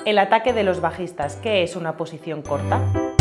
El ataque de los bajistas. ¿Qué es una posición corta?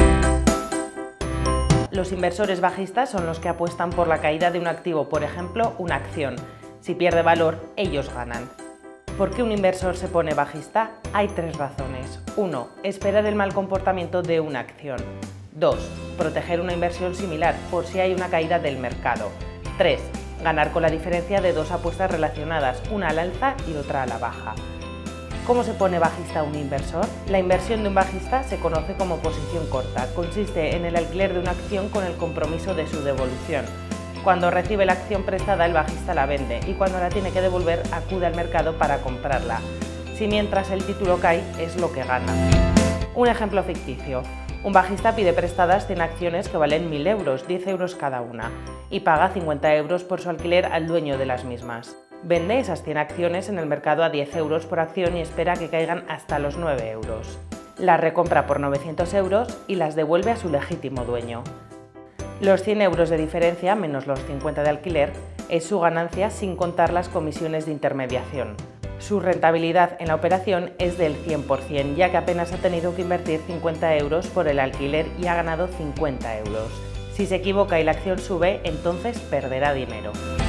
Los inversores bajistas son los que apuestan por la caída de un activo, por ejemplo, una acción. Si pierde valor, ellos ganan. ¿Por qué un inversor se pone bajista? Hay tres razones. 1. Esperar el mal comportamiento de una acción. 2. Proteger una inversión similar por si hay una caída del mercado. 3. Ganar con la diferencia de dos apuestas relacionadas, una al alza y otra a la baja. ¿Cómo se pone bajista un inversor? La inversión de un bajista se conoce como posición corta. Consiste en el alquiler de una acción con el compromiso de su devolución. Cuando recibe la acción prestada, el bajista la vende y cuando la tiene que devolver, acude al mercado para comprarla. Si mientras el título cae, es lo que gana. Un ejemplo ficticio. Un bajista pide prestadas 100 acciones que valen 1.000 euros, 10 euros cada una, y paga 50 euros por su alquiler al dueño de las mismas. Vende esas 100 acciones en el mercado a 10 euros por acción y espera que caigan hasta los 9 euros. Las recompra por 900 euros y las devuelve a su legítimo dueño. Los 100 euros de diferencia, menos los 50 de alquiler, es su ganancia sin contar las comisiones de intermediación. Su rentabilidad en la operación es del 100%, ya que apenas ha tenido que invertir 50 euros por el alquiler y ha ganado 50 euros. Si se equivoca y la acción sube, entonces perderá dinero.